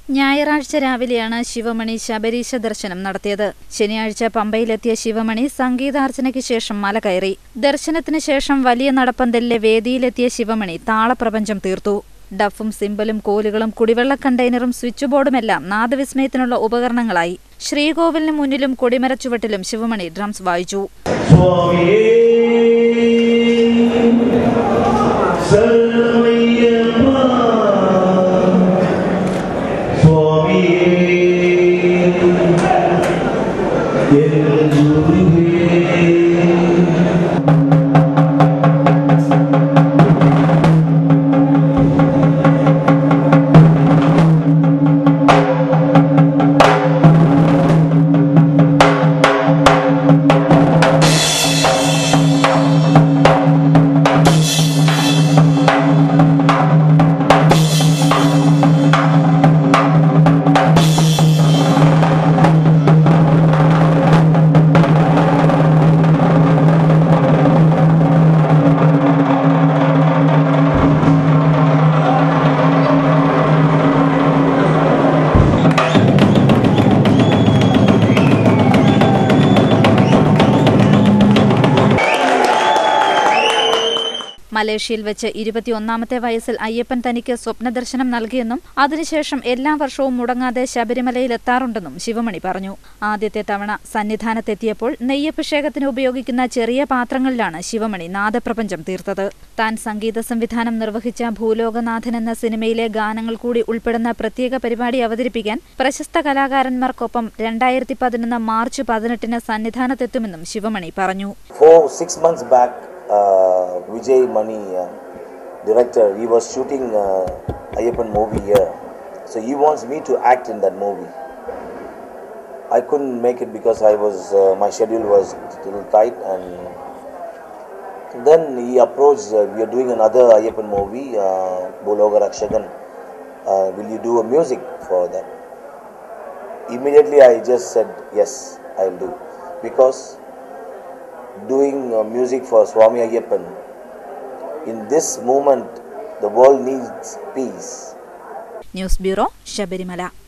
ഞായറാഴ്ച രാവിലെയാണ് ശിവമണി ശബരീശ ദർശനം നടത്തിയത്. ശനിയാഴ്ച പമ്പയിലെത്തിയ ശിവമണി സംഗീതാർച്ചനയ്ക്ക് ശേഷം മല കയറി. ദർശനത്തിന് ശേഷം വലിയ നടപ്പന്തലിലെ വേദിയിലെത്തിയ ശിവമണി താളപ്രപഞ്ചം തീർത്തു. ഡഫും സിംബലും കോലുകളും കുടിവെള്ള കണ്ടെയ്നറും സ്വിച്ച് ബോർഡുമെല്ലാം നാദവിസ്മയത്തിനുള്ള ഉപകരണങ്ങളായി. ശ്രീകോവിലിന് മുന്നിലും കൊടിമരച്ചുവട്ടിലും ശിവമണി ഡ്രംസ് വായിച്ചു. മലേഷ്യയിൽ വെച്ച് 21ാമത്തെ വയസ്സിൽ അയ്യപ്പൻ തനിക്ക് സ്വപ്നദർശനം നൽകിയെന്നും അതിനുശേഷം എല്ലാ വർഷവും മുടങ്ങാതെ ശബരിമലയിൽ എത്താറുണ്ടെന്നും ശിവമണി പറഞ്ഞു. ആദ്യത്തെ തവണ സന്നിധാനത്തെത്തിയപ്പോൾ നെയ്യഭിഷേകത്തിന് ഉപയോഗിക്കുന്ന ചെറിയ പാത്രങ്ങളിലാണ് ശിവമണി നാദപ്രപഞ്ചം തീർത്തത്. താൻ സംഗീത സംവിധാനം നിർവഹിച്ച ഭൂലോകനാഥൻ എന്ന സിനിമയിലെ ഗാനങ്ങൾ കൂടി ഉൾപ്പെടുന്ന പ്രത്യേക പരിപാടി അവതരിപ്പിക്കാൻ പ്രശസ്ത കലാകാരന്മാർക്കൊപ്പം 2011 മാർച്ച് 18-ന് സന്നിധാനത്തെത്തുമെന്നും ശിവമണി പറഞ്ഞു. Vijay Mani, director, he was shooting Ayyappan movie here, so he wants me to act in that movie. I couldn't make it because my schedule was a little tight, and then he approached. We are doing another Ayyappan movie, Bologa Rakshagan. Will you do a music for that? Immediately I just said yes, I'll do, because doing music for Swami Ayyappan, in this moment the world needs peace. News Bureau, Shabarimala.